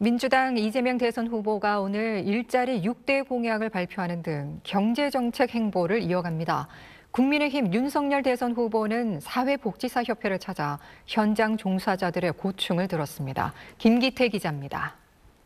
민주당 이재명 대선 후보가 오늘 일자리 6대 공약을 발표하는 등 경제정책 행보를 이어갑니다. 국민의힘 윤석열 대선 후보는 사회복지사협회를 찾아 현장 종사자들의 고충을 들었습니다. 김기태 기자입니다.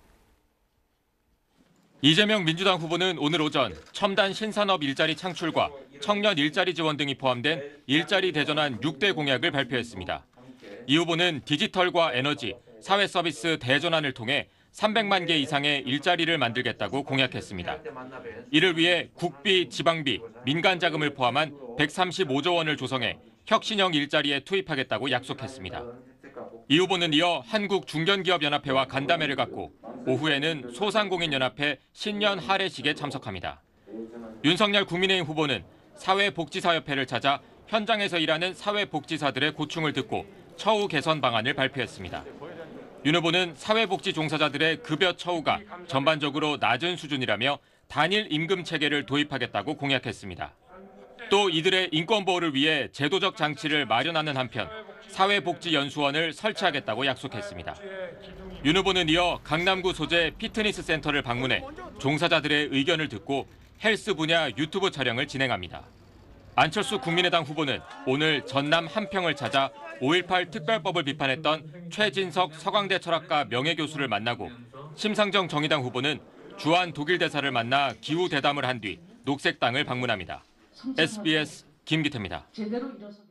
이재명 민주당 후보는 오늘 오전 첨단 신산업 일자리 창출과 청년 일자리 지원 등이 포함된 일자리 대전환 6대 공약을 발표했습니다. 이 후보는 디지털과 에너지, 사회 서비스 대전환을 통해 300만 개 이상의 일자리를 만들겠다고 공약했습니다. 이를 위해 국비, 지방비, 민간 자금을 포함한 135조 원을 조성해 혁신형 일자리에 투입하겠다고 약속했습니다. 이 후보는 이어 한국중견기업연합회와 간담회를 갖고 오후에는 소상공인연합회 신년 할애식에 참석합니다. 윤석열 국민의힘 후보는 사회복지사협회를 찾아 현장에서 일하는 사회복지사들의 고충을 듣고 처우 개선 방안을 발표했습니다. 윤 후보는 사회복지 종사자들의 급여 처우가 전반적으로 낮은 수준이라며 단일 임금 체계를 도입하겠다고 공약했습니다. 또 이들의 인권 보호를 위해 제도적 장치를 마련하는 한편 사회복지연수원을 설치하겠다고 약속했습니다. 윤 후보는 이어 강남구 소재 피트니스 센터를 방문해 종사자들의 의견을 듣고 헬스 분야 유튜브 촬영을 진행합니다. 안철수 국민의당 후보는 오늘 전남 한평을 찾아 5.18 특별법을 비판했던 최진석 서강대 철학과 명예교수를 만나고 심상정 정의당 후보는 주한 독일 대사를 만나 기후 대담을 한 뒤 녹색당을 방문합니다. SBS 김기태입니다.